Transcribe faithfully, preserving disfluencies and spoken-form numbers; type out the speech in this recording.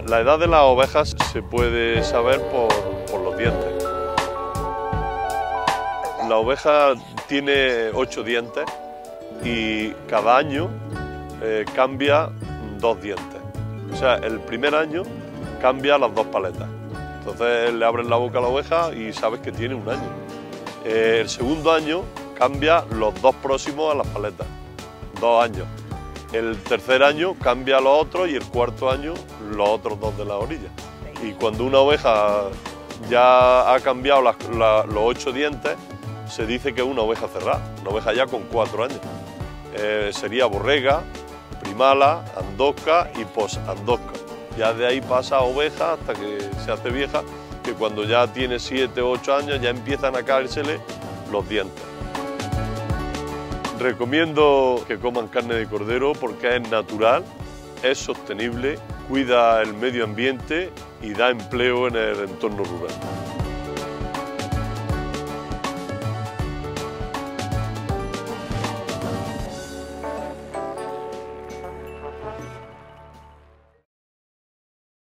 La edad de las ovejas se puede saber por, por los dientes. La oveja tiene ocho dientes y cada año eh, cambia dos dientes. O sea, el primer año cambia las dos paletas. Entonces le abres la boca a la oveja y sabes que tiene un año. Eh, el segundo año cambia los dos próximos a las paletas, dos años. El tercer año cambia los otros y el cuarto año los otros dos de la orilla. Y cuando una oveja ya ha cambiado las, la, los ocho dientes, se dice que es una oveja cerrada, una oveja ya con cuatro años. Eh, sería borrega, primala, andosca y posandosca. Ya de ahí pasa a oveja hasta que se hace vieja, que cuando ya tiene siete o ocho años ya empiezan a caérsele los dientes. Recomiendo que coman carne de cordero porque es natural, es sostenible, cuida el medio ambiente y da empleo en el entorno rural.